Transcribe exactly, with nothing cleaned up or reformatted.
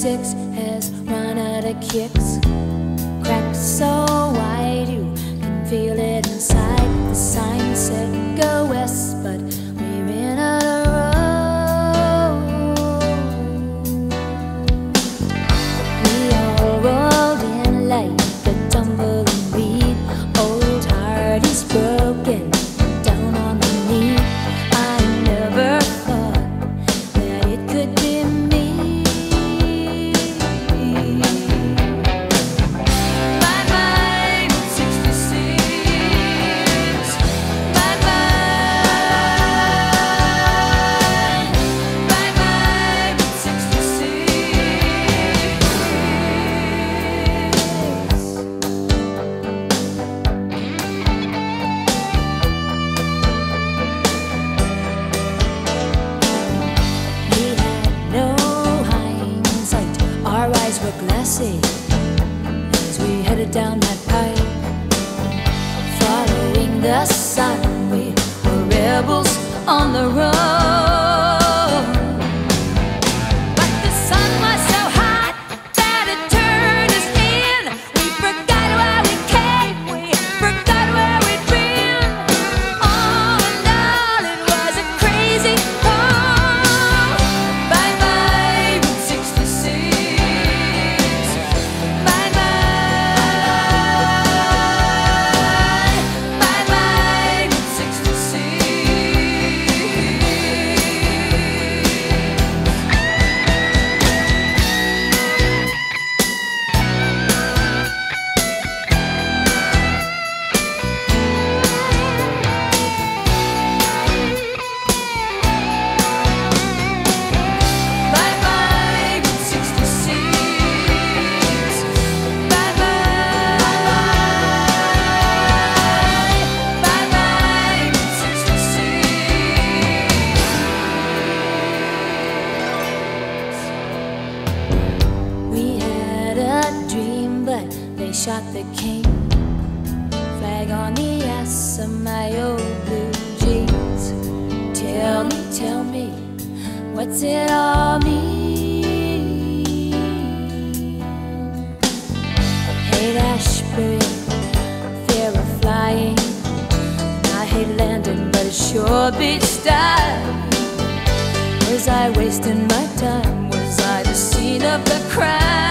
six has run out of kicks. Cracks so wide you can feel it inside. The sign said go west, but we're in a row. We all rolled in like a tumbling weed. Old heart is broken, down on the knee. I never thought that it could be me. Were glassy as we headed down that pipe, following the sun. We were rebels on the road, but the sun was so hot that it turned us in. We forgot where we came, we forgot where we'd been. All in all, it was a crazy haul. Bye bye, Route sixty-six. They shot the king, flag on the ass of my old blue jeans. Tell me, tell me, what's it all mean? Hate Ashbury, fear of flying. I hate landing, but it sure beats style. Was I wasting my time? Was I the scene of the crime?